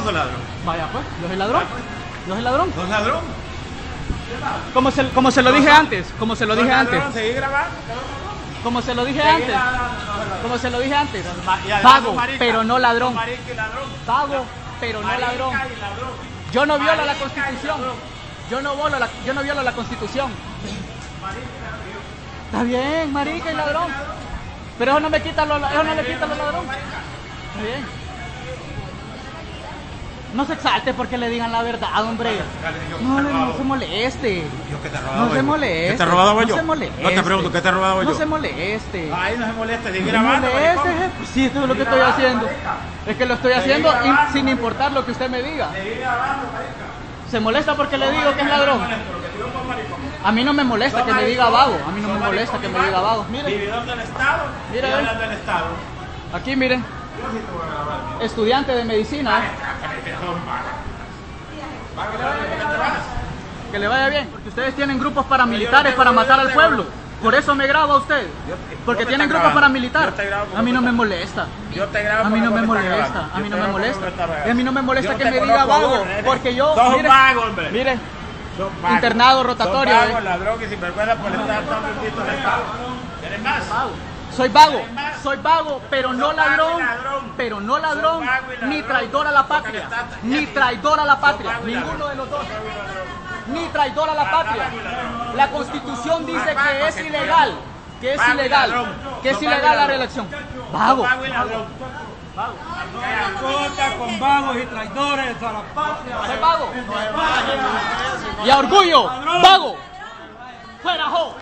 o soy ladrón? Vaya pues, yo soy ladrón. Yo soy ladrón. ¿Sos ladrón? Como se lo dije antes, como se lo dije antes. Seguí grabando. Como se lo dije antes. Como se lo dije antes. Y además Vago, sos marica. pero no ladrón. Sos marica y ladrón. Vago, pero no Marica ladrón. y ladrón. Yo no violo la Marica y Constitución. ladrón. Yo no violo la Constitución. Está bien, marica y ladrón. Pero eso no me quita lo ladrón. Está bien. No se exalte porque le digan la verdad, hombre. No se moleste. Yo, ¿qué te he robado? No se moleste. ¿Qué te he robado yo? No se moleste. No te pregunto, ¿qué te he robado yo? No se moleste. Ay, no se moleste, sigue No se grabando, moleste. maricón. Pues sí, esto es lo que estoy haciendo. Es que lo estoy haciendo grabando, sin importar lo que usted me diga. Seguí grabando, marica. ¿Se molesta porque le digo que es ladrón? A mí no me molesta que me diga vago. A mí no me molesta que me diga vago. Mire, Vividor del Estado. Mira, y hablas del Estado. aquí miren. Estudiante de medicina. Que le vaya bien. Porque ustedes tienen grupos paramilitares para matar al pueblo. Por eso me graba usted. Porque tienen grupos paramilitares. A mí no me molesta. Yo te grabo. A mí no me porque estás molesta. grabando. A mí Yo no te me grabo molesta. porque estás grabando. Y a mí no me molesta Yo que te me diga conozco, vago. hombre. Porque yo, Sos un mire, vago, hombre. mire, Sos vago. internado rotatorio. Sos vago, ladrón y sinvergüenza por estar tan bendito del Estado. ¿Quieres más? Soy vago, pero no Sos vago y ladrón, ladrón. pero no ladrón, Sos vago y ladrón. ni traidor a la patria, Porque estás- ni traidor a la patria, vago y ladrón. ninguno de los dos, ni traidor a la patria. La Constitución dice que es ilegal, que es Vago y ilegal, ladrón. que es Sos vago y ilegal la ladrón. reelección. Sos Vago, vago y ladrón. Cota con vagos y traidores a la patria. soy vago. Y a orgullo, vago. Fuera, jo.